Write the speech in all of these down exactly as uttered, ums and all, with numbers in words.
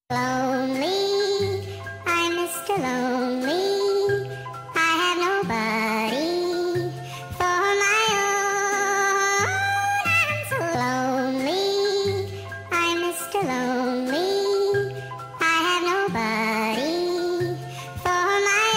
Lonely, I'm Mister Lonely. I have nobody for my own. I'm so lonely, I'm Mister Lonely. I have nobody for my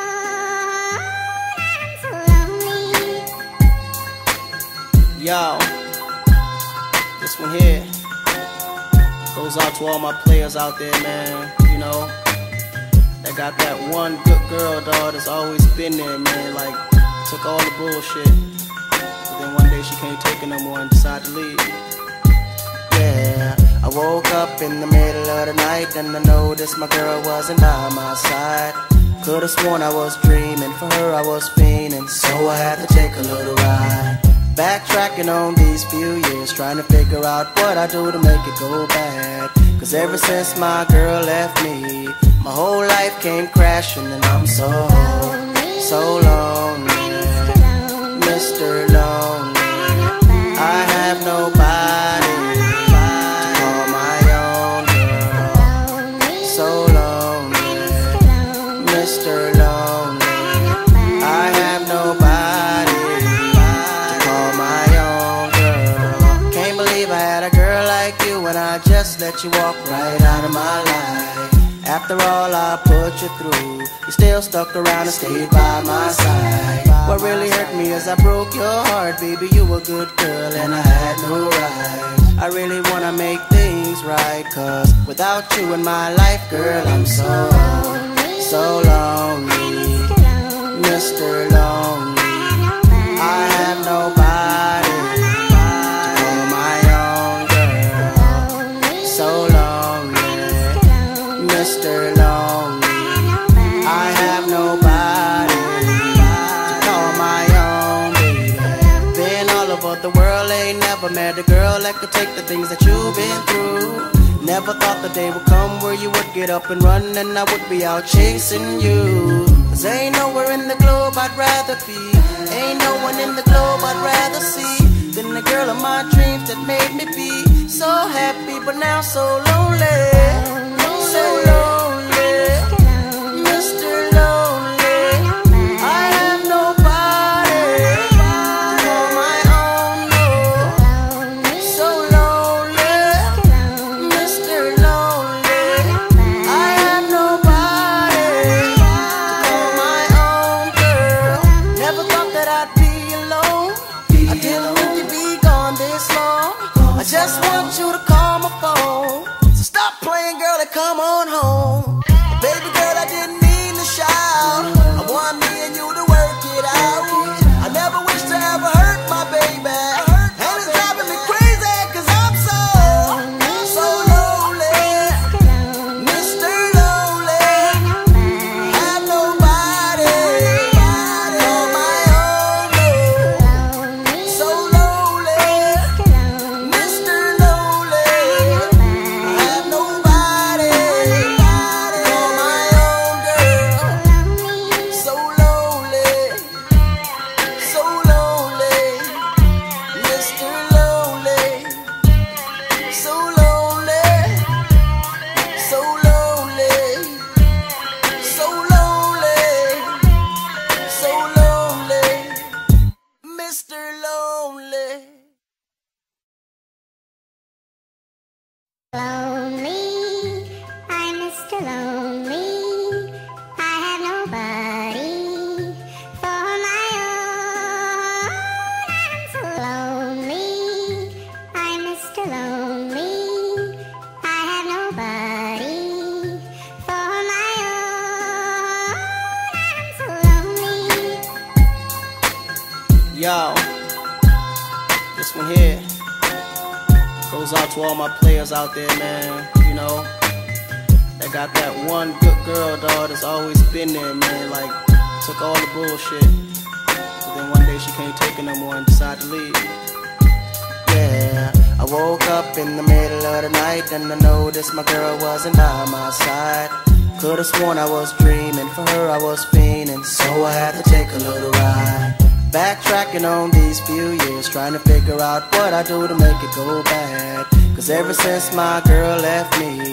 own. I'm so lonely. Yo, this one here goes out to all my players out there, man. You know, that got that one good girl, dog, that's always been there, man. Like, took all the bullshit, but then one day she can't take it no more and decided to leave. Yeah, I woke up in the middle of the night and I noticed my girl wasn't by my side. Could've sworn I was dreaming, for her I was fiending, so I had to take a little ride. Backtracking on these few years, trying to figure out what I do to make it go bad. Cause ever since my girl left me, my whole life came crashing and I'm so, so lonely, Mister Lonely. I have nobody to call my own girl. So lonely, Mister Lonely. I have nobody when I just let you walk right out of my life. After all I put you through, you still stuck around and stayed by my side. What really hurt me is I broke your heart, baby. You were a good girl and I had no right. I really wanna make things right, cause without you in my life, girl, I'm so, so lonely, Mister Lonely. I have nobody Mister Lonely. I have nobody to call my own, baby. Been all over the world, ain't never met a girl that could take the things that you've been through. Never thought the day would come where you would get up and run and I would be out chasing you. Cause ain't nowhere in the globe I'd rather be, ain't no one in the globe I'd rather see than the girl of my dreams that made me be so happy but now so lonely. So lonely, Mister Lonely. I have nobody to call my own, no. So lonely, Mister Lonely. I have nobody to call my own, girl. Never thought that I'd be alone. I didn't think you'd be gone this long. I just want you to call my phone. Stop playing, girl, and come on home. Baby girl, I didn't mean to shout. I want me and you to work it out. I never wish to ever hurt my baby, and it's driving me crazy cause I'm so, so lonely, Mister Lonely. I have nobody on my own, no. So lonely, Mister Lonely. I have nobody on my own, girl. So lonely, so lonely, Mister Lonely. So lonely, so lonely, so lonely, so lonely, Mister Lonely. Lonely, I'm Mister Lonely. I have nobody for my own. I'm so lonely, I'm Mister Lonely. I have nobody for my own. I'm so lonely. Yo, this one here goes out to all my players out there, man. You know, that got that one good girl, dog, that's always been there, man. Like, took all the bullshit, but then one day she can't take it no more and decided to leave. Yeah, I woke up in the middle of the night and I noticed my girl wasn't by my side. Could've sworn I was dreaming, for her I was fiending, so I had to take a little ride. Backtracking on these few years, trying to figure out what I do to make it go bad. Cause ever since my girl left me,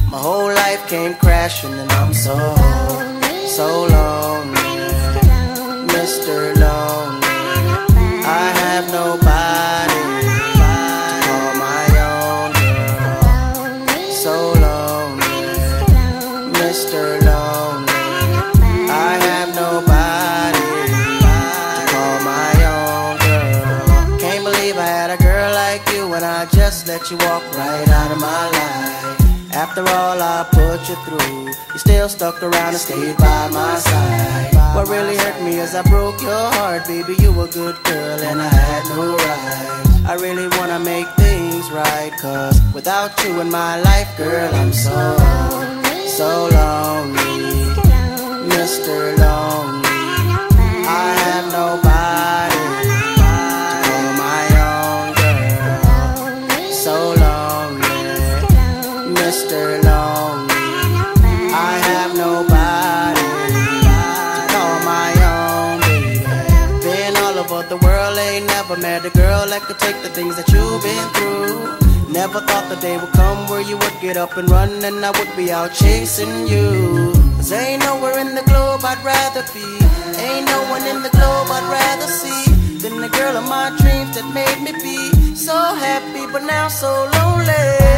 My whole life came crashing and I'm so, so lonely, Mister Lonely. I have nobody to call my own girl. So lonely, Mister Lonely. I have nobody to call my own girl. Can't believe I had a girl like you and I just let you walk right out of my life. After all I put you through, you still stuck around and stayed by my side. What really hurt me is I broke your heart, baby. You were a good girl and I had no right. I really wanna make things right, cause without you in my life, girl, I'm so, so lonely, Mister Lonely. I have nobody to call my own girl. So lonely, Mister Lonely. I have nobody to call my own, baby. Been all over the world, ain't never met a girl that could take the things that you've been through. Never thought the day would come where you would get up and run and I would be out chasing you. Cause ain't nowhere in the globe I'd rather be, ain't no one in the globe I'd rather see than the girl of my dreams that made me be so happy but now so lonely.